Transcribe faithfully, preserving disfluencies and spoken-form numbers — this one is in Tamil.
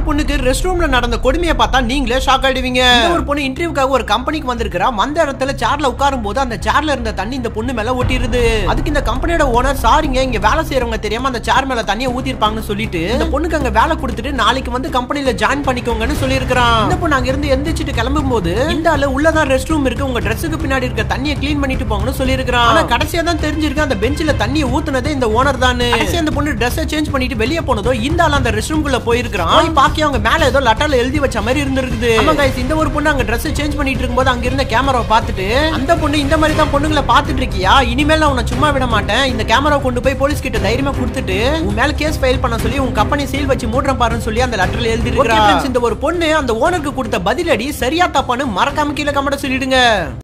பொண்ணுக்கு ரெஸ்ட் ரூம்ல நடந்த கொடுமையை பார்த்தா நீங்களே ஷாக் ஆயிடுவீங்க. இந்த ஒரு பொண்ணு இன்டர்வியூக்காக ஒரு கம்பெனிக்கு வந்திருக்கா. அந்த இடத்துல சேர்ல உட்காரும் போது அந்த சேர்ல இருந்த தண்ணி இந்த பொண்ணு மேல ஊத்திருது. அதுக்கு இந்த கம்பெனியோட ஓனர் சாரிங்க இங்க வேலை செய்யறவங்க தெரியாம அந்த சேர் மேல தண்ணியை ஊத்திருப்பாங்கன்னு சொல்லிட்டு இந்த பொண்ணுக்கு அங்க வேலை கொடுத்துட்டு நாளைக்கு வந்து கம்பெனில ஜாயின் பண்ணிக்கோங்கன்னு சொல்லி இருக்கான். இந்த பொண்ணு அங்க இருந்து எந்திரிச்சிட்டு கிளம்பும் போது இந்த ஆளு உள்ளதான் ரெஸ்ட் ரூம் இருக்கு, உங்க ட்ரெஸ்ஸுக்கு பின்னாடி இருக்க தண்ணியை கிளீன் பண்ணிட்டு போங்கன்னு சொல்லி இருக்கான். ஆனா கடைசியா தான் தெரிஞ்சிருக்கு அந்த பெஞ்சில தண்ணியை ஊத்துனதே இந்த ஓனர் தான். கடைசியா அந்த பொண்ணு ட்ரெஸ்ஸை சேஞ்ச் பண்ணிட்டு வெளியே போனதோ இந்த ஆளு அந்த ரெஸ்ட் ரூம்குள்ள போயிருக்கான். போய் பாக்கி அவங்க மேல ஏதோ லெட்டர்ல எழுதி வச்ச மாதிரி இருந்திருக்குது. ஆமா गाइस, இந்த ஒரு பொண்ணு அங்க ட்ரெஸ் சேஞ்ச் பண்ணிட்டு இருக்கும்போது அங்க இருந்த கேமராவை பார்த்துட்டு அந்த பொண்ணு இந்த மாதிரி தான் பொண்ணுங்களை பார்த்துட்டு இருக்கியா, இனிமேல் நான் உன்னை சும்மா விட மாட்டேன், இந்த கேமரா கொண்டு போய் போலீஸ் கிட்ட தைரியமா கொடுத்துட்டு உன் மேல கேஸ் ஃபைல் பண்ண சொல்லி உன் கம்பெனி சீல் வச்சு மூடுறேன் பாருன்னு சொல்லி அந்த லெட்டர்ல எழுதி இருக்கா. இந்த ஒரு பொண்ணு அந்த ஓனருக்கு கொடுத்த பதிலடி சரியா தப்பான்னு மறக்காம கீழே கமெண்ட் சொல்லிடுங்க.